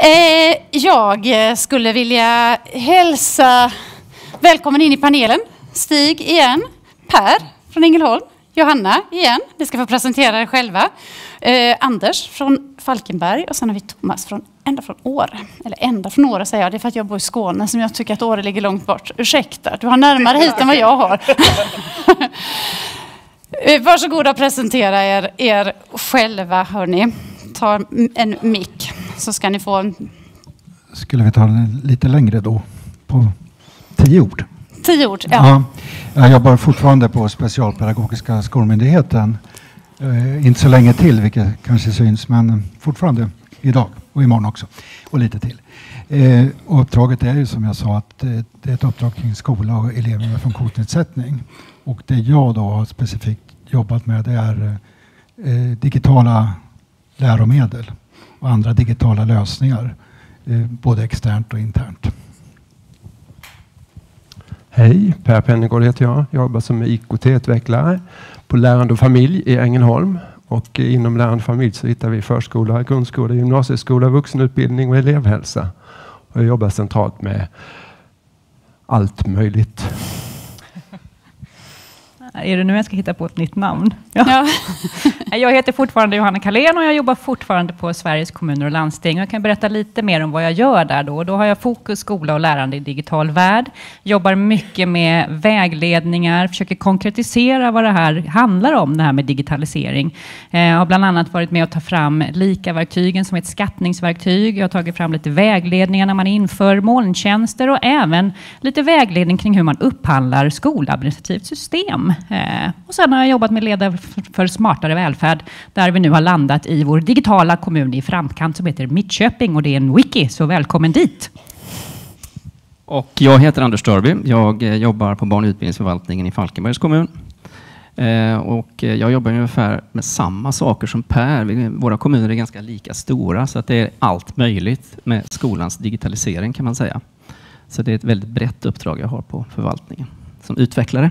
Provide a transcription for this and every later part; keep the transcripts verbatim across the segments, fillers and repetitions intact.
Eh, jag skulle vilja hälsa välkommen in i panelen. Stig igen, Per från Ängelholm, Johanna igen, ni ska få presentera er själva. Eh, Anders från Falkenberg och sen har vi Thomas från ända från Åre. Eller ända från Åre säger jag, det är för att jag bor i Skåne som jag tycker att Åre ligger långt bort. Ursäkta, du har närmare hit än vad jag har. eh, varsågoda att presentera er, er själva, hörni. Ta en mick så ska ni få en... Skulle vi ta den lite längre då? På tio ord? Tio ord, ja. ja. Jag jobbar fortfarande på Specialpedagogiska skolmyndigheten. Eh, inte så länge till, vilket kanske syns, men fortfarande idag och imorgon också. Och lite till. Eh, och uppdraget är ju som jag sa att eh, det är ett uppdrag kring skola och elever med funktionsnedsättning. Och det jag då har specifikt jobbat med det är eh, digitala läromedel och andra digitala lösningar, eh, både externt och internt. Hej, Per Pennegård heter jag. Jag jobbar som I K T-utvecklare på Lärande och familj i Ängelholm. Och inom Lärande och familj så hittar vi förskola, grundskola, gymnasieskola, vuxenutbildning och elevhälsa. Och jag jobbar centralt med allt möjligt. Är det nu jag ska hitta på ett nytt namn? Ja. Ja. Jag heter fortfarande Johanna Kalén och jag jobbar fortfarande på Sveriges kommuner och landsting. Jag kan berätta lite mer om vad jag gör där då. Då har jag fokus skola och lärande i digital värld. Jobbar mycket med vägledningar, försöker konkretisera vad det här handlar om, det här med digitalisering. Jag har bland annat varit med att ta fram Lika-verktygen som ett skattningsverktyg. Jag har tagit fram lite vägledningar när man inför molntjänster och även lite vägledning kring hur man upphandlar skoladministrativt system. Eh, och sen har jag jobbat med ledare för smartare välfärd där vi nu har landat i vår digitala kommun i framkant som heter Mittköping och det är en wiki, så välkommen dit. Och jag heter Anders Störby, jag eh, jobbar på barn- och utbildningsförvaltningen i Falkenbergs kommun. Eh, och jag jobbar ungefär med samma saker som Per. Vi, våra kommuner är ganska lika stora så att det är allt möjligt med skolans digitalisering kan man säga. Så det är ett väldigt brett uppdrag jag har på förvaltningen som utvecklare.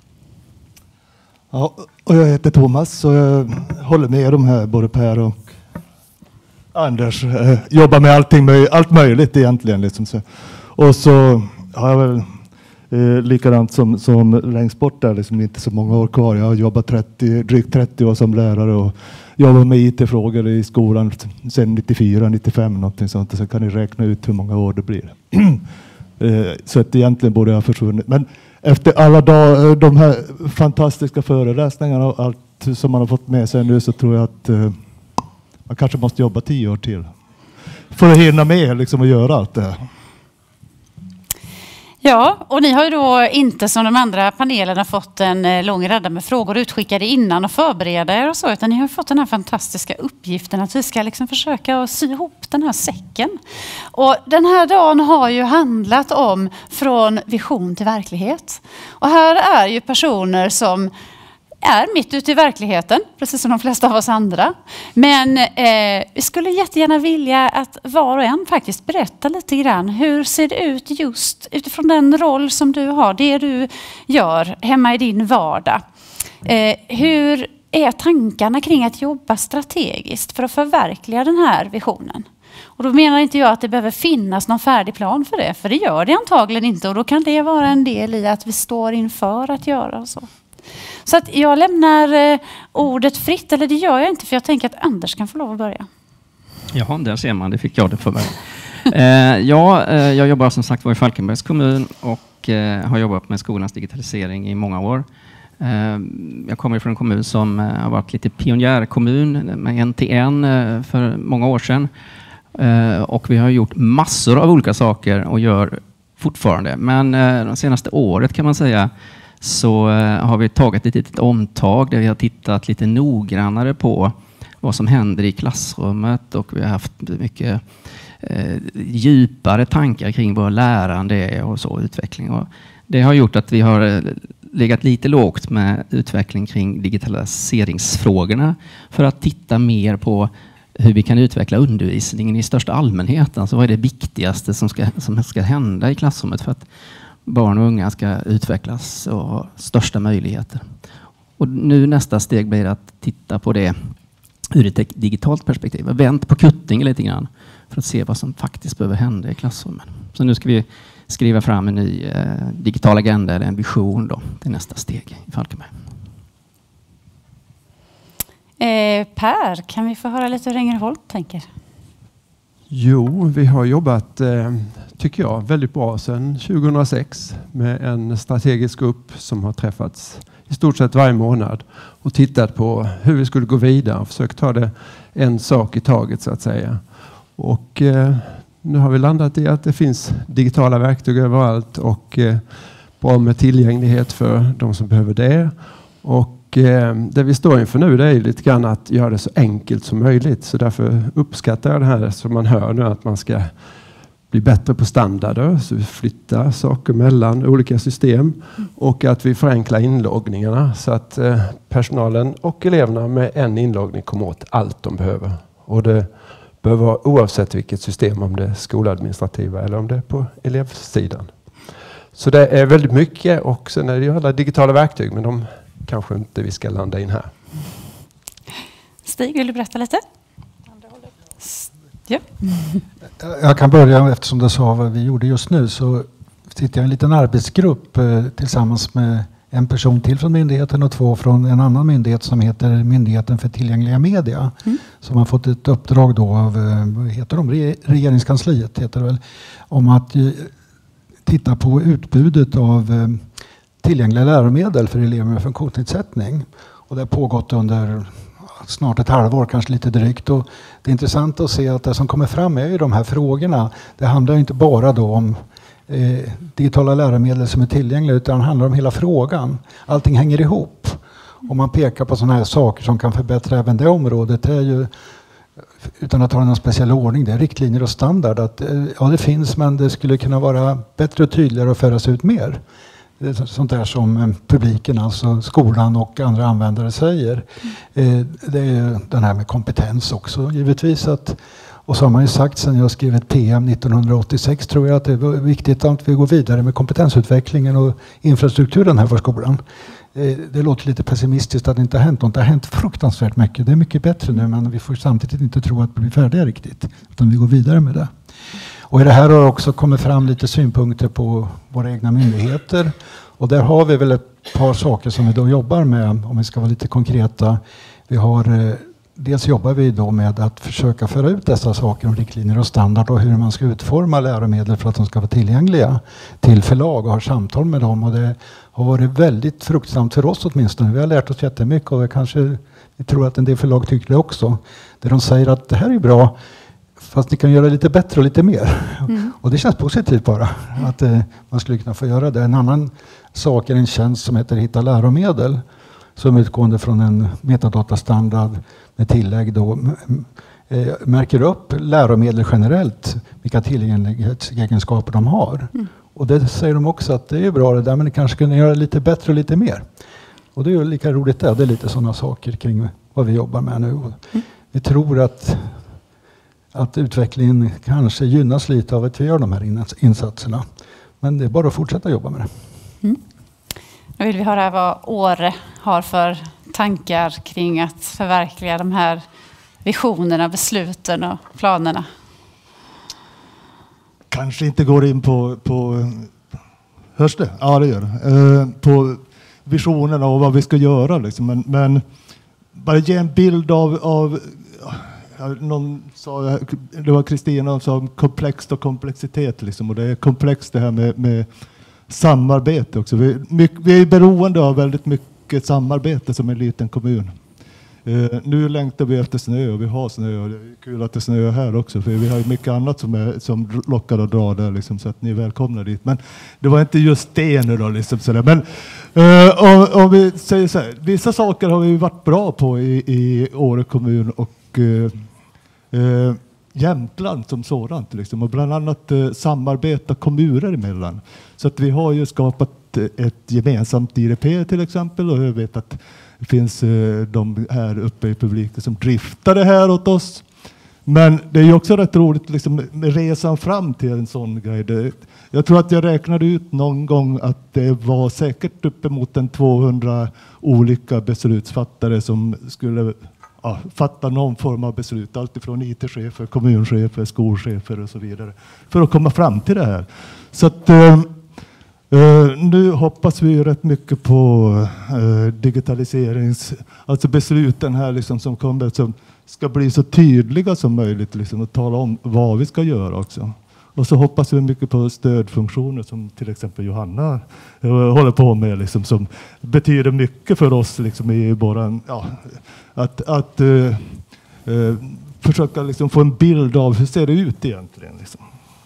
Ja, och jag heter Thomas och jag håller med de här, både Per och Anders. Eh, jobbar med allting, allt möjligt egentligen. Liksom. Så, och så har jag väl eh, likadant som, som längst bort där, liksom inte så många år kvar. Jag har jobbat trettio, drygt trettio år som lärare och jobbat med I T-frågor i skolan sedan nittiofyra, nittiofem någonting sånt. Så kan ni räkna ut hur många år det blir. eh, så att egentligen borde jag ha försvunnit. Men efter alla dag, de här fantastiska föreläsningarna och allt som man har fått med sig nu så tror jag att uh, man kanske måste jobba tio år till för att hinna med liksom, och göra allt det här. Ja, och ni har ju då inte som de andra panelerna fått en lång radda med frågor utskickade innan och förbereda er och så, utan ni har fått den här fantastiska uppgiften att vi ska liksom försöka att sy ihop den här säcken. Och den här dagen har ju handlat om från vision till verklighet. Och här är ju personer som är mitt ute i verkligheten, precis som de flesta av oss andra. Men eh, vi skulle jättegärna vilja att var och en faktiskt berättar lite grann. Hur ser det ut just utifrån den roll som du har, det du gör hemma i din vardag? Eh, hur är tankarna kring att jobba strategiskt för att förverkliga den här visionen? Och då menar inte jag att det behöver finnas någon färdig plan för det, för det gör det antagligen inte. Och då kan det vara en del i att vi står inför att göra och så. Så att jag lämnar eh, ordet fritt, eller det gör jag inte för jag tänker att Anders kan få lov att börja. Jaha, där ser man, det fick jag det för mig. eh, ja, eh, jag jobbar som sagt var i Falkenbergs kommun och eh, har jobbat med skolans digitalisering i många år. Eh, jag kommer från en kommun som eh, har varit lite pionjärkommun med en till en eh, för många år sedan. Eh, och vi har gjort massor av olika saker och gör fortfarande. Men eh, de senaste året kan man säga så eh, har vi tagit ett litet omtag där vi har tittat lite noggrannare på vad som händer i klassrummet och vi har haft mycket eh, djupare tankar kring vad lärande är och så utveckling. Och det har gjort att vi har eh, legat lite lågt med utveckling kring digitaliseringsfrågorna för att titta mer på hur vi kan utveckla undervisningen i största allmänhet. Alltså vad är det viktigaste som ska, som ska hända i klassrummet för att barn och unga ska utvecklas och ha största möjligheter. Och nu nästa steg blir att titta på det ur ett digitalt perspektiv. Vänt på kuttingen lite grann för att se vad som faktiskt behöver hända i klassrummen. Så nu ska vi skriva fram en ny eh, digital agenda eller en vision då. Det är nästa steg i Falkenberg. Eh, Per, kan vi få höra lite hur Ängelholm tänker? Jo, vi har jobbat, eh, tycker jag, väldigt bra sedan tjugohundrasex med en strategisk grupp som har träffats i stort sett varje månad och tittat på hur vi skulle gå vidare och försökt ta det en sak i taget så att säga. Och eh, nu har vi landat i att det finns digitala verktyg överallt och eh, bra med tillgänglighet för de som behöver det. Och eh, det vi står inför nu det är lite grann att göra det så enkelt som möjligt. Så därför uppskattar jag det här som man hör nu att man ska bli bättre på standarder, så vi flyttar saker mellan olika system och att vi förenklar inloggningarna så att eh, personalen och eleverna med en inloggning kommer åt allt de behöver. Och det behöver vara oavsett vilket system, om det är skoladministrativa eller om det är på elevsidan. Så det är väldigt mycket och sen är det ju alla digitala verktyg, men de kanske inte vi ska landa in här. Stig, vill du berätta lite? Ja. Jag kan börja, eftersom du sa vad vi gjorde just nu, så sitter jag i en liten arbetsgrupp eh, tillsammans med en person till från myndigheten och två från en annan myndighet som heter Myndigheten för tillgängliga media. Mm. Som har fått ett uppdrag då av, vad heter de, regeringskansliet heter det väl, om att eh, titta på utbudet av eh, tillgängliga läromedel för elever med funktionsnedsättning. Och det har pågått under snart ett halvår, kanske lite drygt. Och det är intressant att se att det som kommer fram är ju de här frågorna. Det handlar inte bara då om eh, digitala läromedel som är tillgängliga, utan det handlar om hela frågan. Allting hänger ihop. Om man pekar på sådana här saker som kan förbättra även det området, det är ju, utan att ha någon speciell ordning, det är riktlinjer och standard. Att, eh, ja, det finns, men det skulle kunna vara bättre och tydligare och föras ut mer. Det är sånt där som publiken, alltså skolan och andra användare säger. Mm. Det är den här med kompetens också givetvis. Att, och så har man ju sagt sen jag skrev ett P M nittonhundraåttiosex, tror jag, att det är viktigt att vi går vidare med kompetensutvecklingen och infrastrukturen här för skolan. Det låter lite pessimistiskt att det inte har hänt något. Det har hänt fruktansvärt mycket. Det är mycket bättre nu, men vi får samtidigt inte tro att vi blir färdiga riktigt. Utan vi går vidare med det. Och i det här har också kommit fram lite synpunkter på våra egna myndigheter. Och där har vi väl ett par saker som vi då jobbar med, om vi ska vara lite konkreta. Vi har, dels jobbar vi då med att försöka föra ut dessa saker om riktlinjer och standard och hur man ska utforma läromedel för att de ska vara tillgängliga till förlag och ha samtal med dem. Och det har varit väldigt fruktsamt för oss åtminstone. Vi har lärt oss jättemycket och vi kanske vi tror att en del förlag tycker det också. Där de säger att det här är bra, fast ni kan göra lite bättre och lite mer. Mm. Och det känns positivt bara att eh, man skulle kunna få göra det. En annan sak är en tjänst som heter Hitta läromedel, som utgående från en metadatastandard med tillägg då eh, märker upp läromedel generellt, vilka tillgänglighetsegenskaper de har. Mm. Och det säger de också att det är bra det där, men det kanske kunde göra lite bättre och lite mer. Och det är ju lika roligt det. Det är lite sådana saker kring vad vi jobbar med nu. Mm. Vi tror att att utvecklingen kanske gynnas lite av att vi gör de här insatserna. Men det är bara att fortsätta jobba med det. Mm. Nu vill vi höra vad Åre har för tankar kring att förverkliga de här visionerna, besluten och planerna. Kanske inte går in på, på hörs det? Ja, det gör det. Uh, på visionerna och vad vi ska göra. Liksom. Men, men bara ge en bild av, av någon sa, det var Kristina som sa komplext och komplexitet liksom, och det är komplext det här med, med samarbete också. Vi, mycket, vi är beroende av väldigt mycket samarbete som en liten kommun. Uh, nu längtar vi efter snö och vi har snö och det är kul att det snöar här också, för vi har ju mycket annat som, är, som lockar och drar där liksom, så att ni är välkomna dit. Men det var inte just det nu då liksom sådär. Men uh, om, om vi säger så här, vissa saker har vi varit bra på i, i Åre kommun och uh, uh, Jämtland som sådant liksom, och bland annat uh, samarbeta kommuner emellan. Så att vi har ju skapat uh, ett gemensamt I D P till exempel, och jag vet att det finns uh, de här uppe i publiken som driftar det här åt oss. Men det är ju också rätt roligt liksom, med resan fram till en sån grej. Det, jag tror att jag räknade ut någon gång att det var säkert uppemot en tvåhundra olika beslutsfattare som skulle ja, fatta någon form av beslut, alltifrån I T-chefer, kommunchefer, skolchefer och så vidare, för att komma fram till det här. Så att eh, nu hoppas vi rätt mycket på eh, digitaliserings, alltså besluten här liksom som kommer, som ska bli så tydliga som möjligt liksom, och tala om vad vi ska göra också. Och så hoppas vi mycket på stödfunktioner som till exempel Johanna eh, håller på med, liksom, som betyder mycket för oss liksom, i våran, ja, att, att eh, eh, försöka liksom, få en bild av hur ser det ut egentligen. Liksom.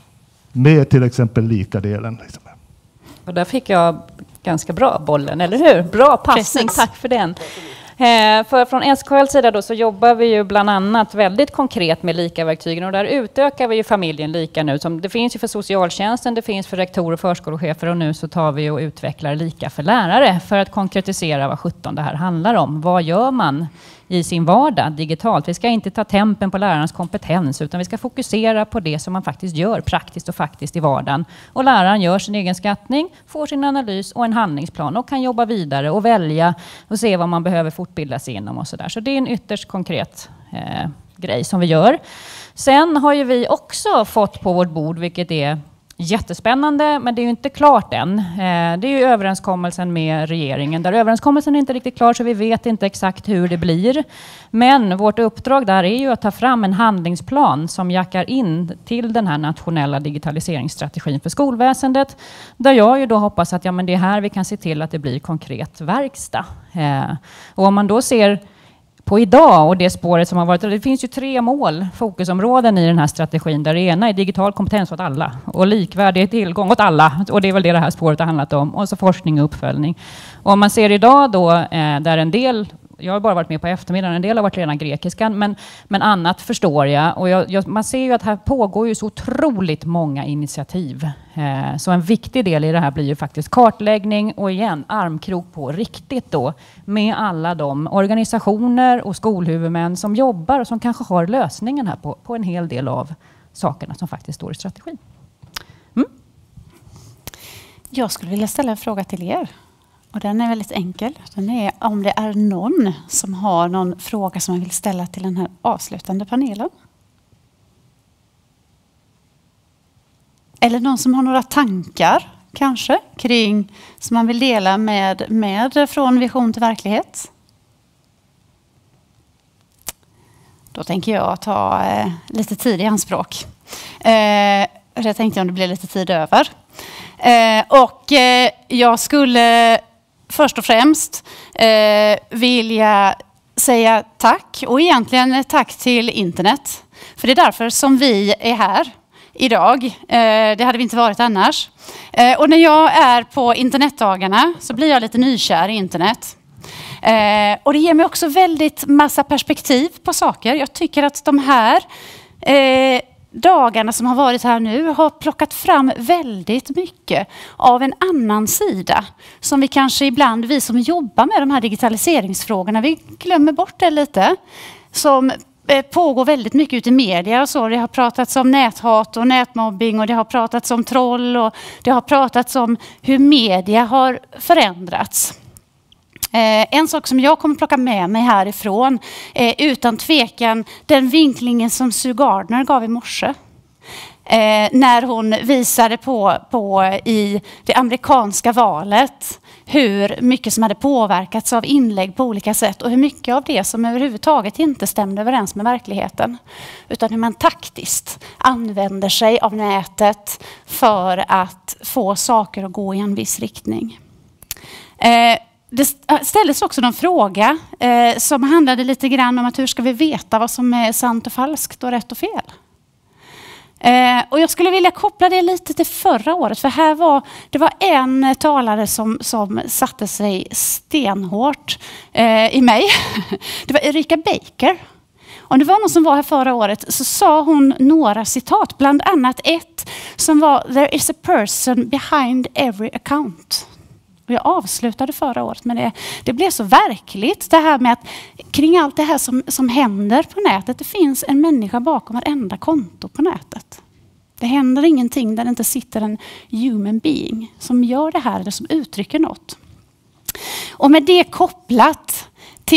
Med till exempel lika-delen. Liksom. Och där fick jag ganska bra bollen, eller hur? Bra passning, tack för den. Eh, för från S K L:s sida då så jobbar vi ju bland annat väldigt konkret med lika-verktygen, och där utökar vi ju familjen lika nu. Som det finns ju för socialtjänsten, det finns för rektorer och förskolechefer, och nu så tar vi och utvecklar lika för lärare för att konkretisera vad sjutton det här handlar om. Vad gör man i sin vardag digitalt? Vi ska inte ta tempen på lärarnas kompetens, utan vi ska fokusera på det som man faktiskt gör praktiskt och faktiskt i vardagen. Och läraren gör sin egen skattning, får sin analys och en handlingsplan och kan jobba vidare och välja och se vad man behöver fortbilda sig inom och sådär. Så det är en ytterst konkret eh, grej som vi gör. Sen har ju vi också fått på vårt bord, vilket är jättespännande, men det är ju inte klart än. Eh, det är ju överenskommelsen med regeringen. Där överenskommelsen är inte riktigt klar, så vi vet inte exakt hur det blir. Men vårt uppdrag där är ju att ta fram en handlingsplan som jackar in till den här nationella digitaliseringsstrategin för skolväsendet. Där jag ju då hoppas att ja, men det är här vi kan se till att det blir konkret verkstad. Eh, och om man då ser på idag och det spåret som har varit, det finns ju tre mål, fokusområden i den här strategin, där det ena är digital kompetens åt alla och likvärdig tillgång åt alla, och det är väl det det här spåret har handlat om, och så forskning och uppföljning. Och om man ser idag då, eh, där en del, jag har bara varit med på eftermiddagen, en del har varit redan grekiskan, men, men annat förstår jag. Och jag, jag, man ser ju att här pågår ju så otroligt många initiativ. Eh, så en viktig del i det här blir ju faktiskt kartläggning och igen armkrok på riktigt då med alla de organisationer och skolhuvudmän som jobbar och som kanske har lösningen här på, på en hel del av sakerna som faktiskt står i strategin. Mm. Jag skulle vilja ställa en fråga till er. Och den är väldigt enkel. Den är om det är någon som har någon fråga som man vill ställa till den här avslutande panelen. Eller någon som har några tankar kanske kring som man vill dela med, med från vision till verklighet. Då tänker jag ta eh, lite tid i anspråk. Eh, jag tänkte om det blir lite tid över. Eh, och eh, jag skulle först och främst eh, vilja säga tack, och egentligen tack till internet. För det är därför som vi är här idag. Eh, det hade vi inte varit annars. Eh, och när jag är på internetdagarna så blir jag lite nykär i internet. Eh, och det ger mig också väldigt massa perspektiv på saker. Jag tycker att de här eh, dagarna som har varit här nu har plockat fram väldigt mycket av en annan sida som vi kanske ibland, vi som jobbar med de här digitaliseringsfrågorna, vi glömmer bort det lite, som pågår väldigt mycket ute i media och så. Det har pratats om näthat och nätmobbing, och det har pratats om troll, och det har pratats om hur media har förändrats. Eh, en sak som jag kommer plocka med mig härifrån är utan tvekan den vinklingen som Sue Gardner gav i morse. Eh, när hon visade på, på i det amerikanska valet hur mycket som hade påverkats av inlägg på olika sätt, och hur mycket av det som överhuvudtaget inte stämde överens med verkligheten. Utan hur man taktiskt använder sig av nätet för att få saker att gå i en viss riktning. Eh, Det ställdes också en fråga eh, som handlade lite grann om att hur ska vi veta vad som är sant och falskt och rätt och fel. Eh, och jag skulle vilja koppla det lite till förra året, för här var det var en talare som, som satte sig stenhårt eh, i mig. Det var Erika Baker. Om det var någon som var här förra året så sa hon några citat, bland annat ett som var "There is a person behind every account". Och jag avslutade förra året med det. Det blev så verkligt, det här med att kring allt det här som, som händer på nätet, det finns en människa bakom varenda konto på nätet. Det händer ingenting där det inte sitter en human being som gör det här eller som uttrycker något. Och med det kopplat till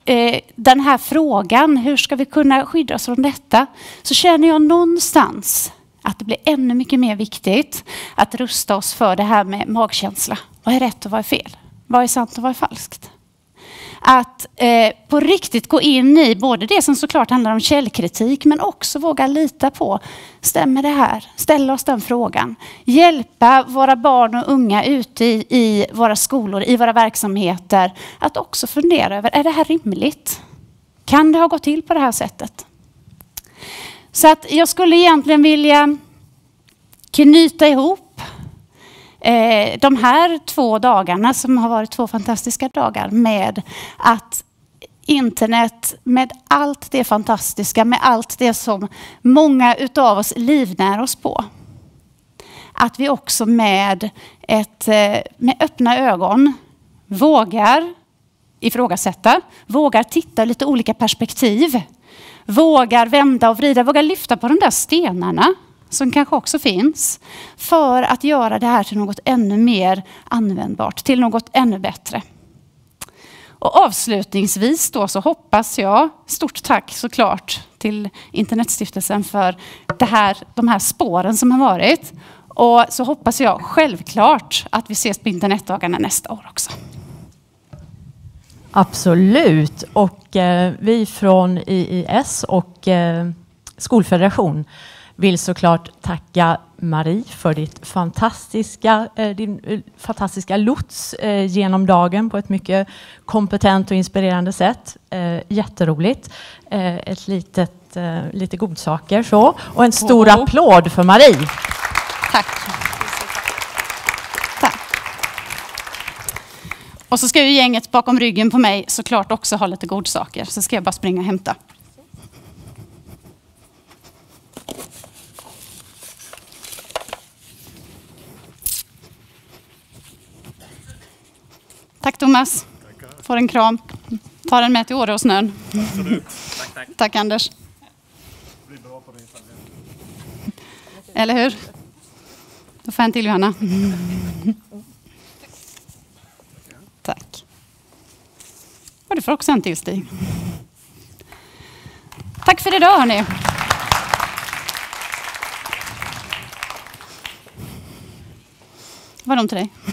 eh, den här frågan, hur ska vi kunna skydda oss från detta? Så känner jag någonstans att det blir ännu mycket mer viktigt att rusta oss för det här med magkänsla. Vad är rätt och vad är fel? Vad är sant och vad är falskt? Att eh, på riktigt gå in i både det som såklart handlar om källkritik, men också våga lita på, stämmer det här? Ställa oss den frågan. Hjälpa våra barn och unga ute i, i våra skolor, i våra verksamheter, att också fundera över, är det här rimligt? Kan det ha gått till på det här sättet? Så att jag skulle egentligen vilja knyta ihop eh, de här två dagarna som har varit två fantastiska dagar med att internet, med allt det fantastiska, med allt det som många utav oss livnär oss på. Att vi också med, ett, med öppna ögon vågar ifrågasätta, vågar titta lite olika perspektiv, vågar vända och vrida, vågar lyfta på de där stenarna som kanske också finns, för att göra det här till något ännu mer användbart, till något ännu bättre. Och avslutningsvis då så hoppas jag, stort tack såklart till Internetstiftelsen för det här, de här spåren som har varit. Och så hoppas jag självklart att vi ses på internetdagarna nästa år också. Absolut. Och eh, vi från I I S och eh, Skolfederation vill såklart tacka Marie för ditt fantastiska, eh, din eh, fantastiska lots eh, genom dagen på ett mycket kompetent och inspirerande sätt. Eh, jätteroligt. Eh, ett litet, eh, lite godsaker så. Och en stor oh. applåd för Marie. Tack. Tack. Och så ska ju gänget bakom ryggen på mig såklart också ha lite godsaker. Så ska jag bara springa och hämta. Tack Thomas. Får en kram. Ta den med till Åre och snön. Absolut. Tack, tack. Tack Anders. Eller hur? Då får jag en till Johanna. Tack. Och du får också en till Stig. Tack för idag hörni. Var de till dig?